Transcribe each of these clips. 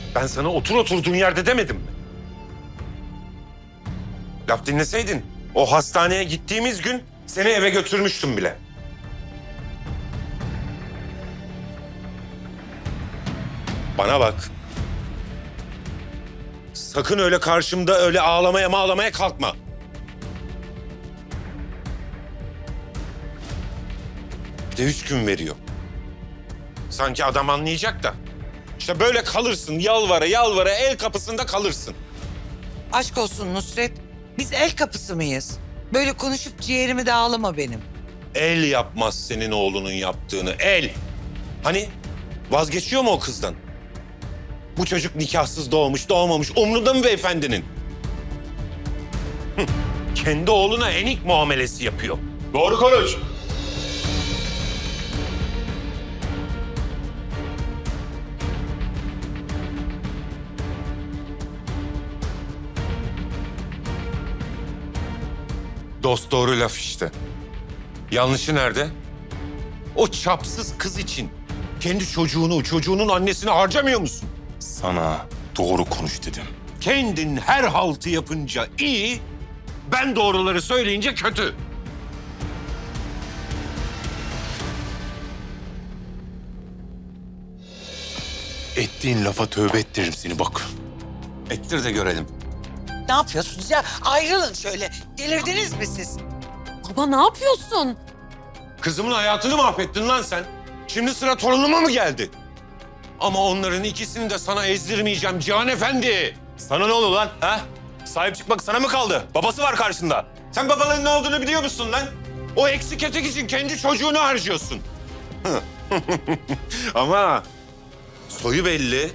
Ben sana otur oturduğun yerde demedim mi? Laf dinleseydin o hastaneye gittiğimiz gün seni eve götürmüştüm bile. Bana bak. Sakın öyle karşımda öyle ağlamaya kalkma. Bir de 3 gün veriyor. Sanki adam anlayacak da. İşte böyle kalırsın, yalvara el kapısında kalırsın. Aşk olsun Nusret. Biz el kapısı mıyız? Böyle konuşup ciğerimi dağlama benim. El yapmaz senin oğlunun yaptığını, el. Hani vazgeçiyor mu o kızdan? Bu çocuk nikahsız doğmamış umrunda mı beyefendinin? Kendi oğluna enik muamelesi yapıyor. Doğru konuş. Dost doğru laf işte. Yanlışı nerede? O çapsız kız için kendi çocuğunun annesini harcamıyor musun? Sana doğru konuş dedim. Kendin her haltı yapınca iyi, ben doğruları söyleyince kötü. Ettiğin lafa tövbe ettiririm seni bak. Ettir de görelim. Ne yapıyorsunuz ya? Ayrılın şöyle. Delirdiniz mi siz? Baba ne yapıyorsun? Kızımın hayatını mahvettin lan sen. Şimdi sıra torunuma mı geldi? Ama onların ikisini de sana ezdirmeyeceğim Cihan Efendi. Sana ne oldu lan? Ha? Sahip çıkmak sana mı kaldı? Babası var karşında. Sen babalığın ne olduğunu biliyor musun lan? O eksik etek için kendi çocuğunu harcıyorsun. Ama soyu belli.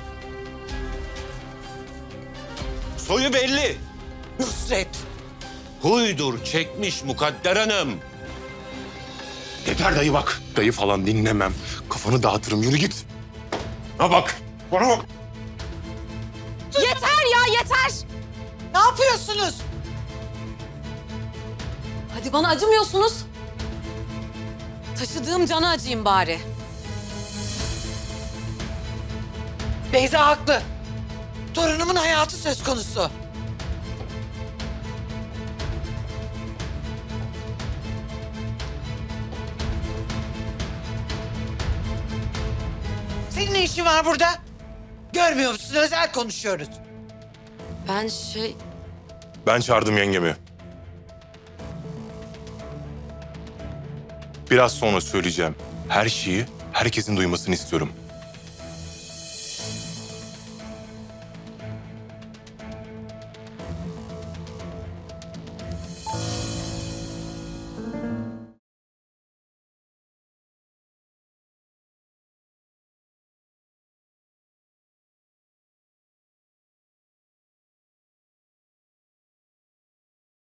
Soyu belli. Nusret. Huydur çekmiş Mukadder Hanım. Yeter dayı bak. Dayı falan dinlemem. Kafanı dağıtırım. Yürü git. Ha bak, bana bak. Yeter ya yeter. Ne yapıyorsunuz? Hadi bana acımıyorsunuz. Taşıdığım cana acıyım bari. Beyza haklı. Torunumun hayatı söz konusu. Senin ne işin var burada? Görmüyor musun? Özel konuşuyoruz. Ben çağırdım yengemi. Biraz sonra söyleyeceğim. Her şeyi herkesin duymasını istiyorum.